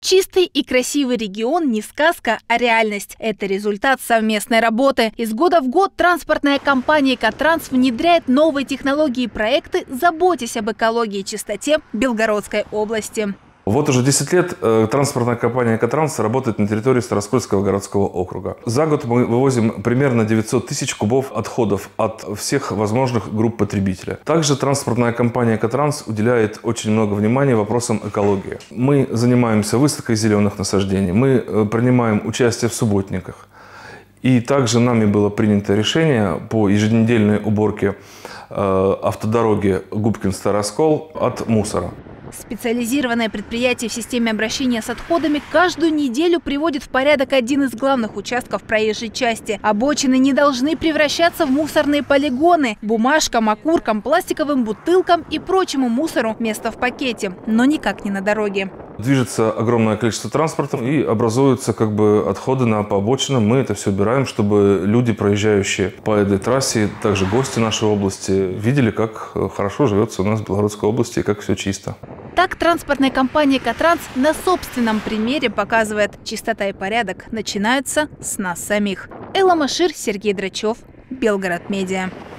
Чистый и красивый регион не сказка, а реальность. Это результат совместной работы. Из года в год транспортная компания «Экотранс» внедряет новые технологии и проекты, заботясь об экологии и чистоте Белгородской области. Вот уже 10 лет транспортная компания «Экотранс» работает на территории Староскольского городского округа. За год мы вывозим примерно 900 тысяч кубов отходов от всех возможных групп потребителей. Также транспортная компания «Экотранс» уделяет очень много внимания вопросам экологии. Мы занимаемся высадкой зеленых насаждений, мы принимаем участие в субботниках. И также нами было принято решение по еженедельной уборке автодороги Губкин-Староскол от мусора. Специализированное предприятие в системе обращения с отходами каждую неделю приводит в порядок один из главных участков проезжей части. Обочины не должны превращаться в мусорные полигоны. Бумажкам, окуркам, пластиковым бутылкам и прочему мусору место в пакете, но никак не на дороге. Движется огромное количество транспорта и образуются отходы по обочинам. Мы это все убираем, чтобы люди, проезжающие по этой трассе, также гости нашей области, видели, как хорошо живется у нас в Белгородской области и как все чисто. Так транспортная компания «Экотранс» на собственном примере показывает, чистота и порядок начинаются с нас самих. Элла Машир, Сергей Драчев, Белгород Медиа.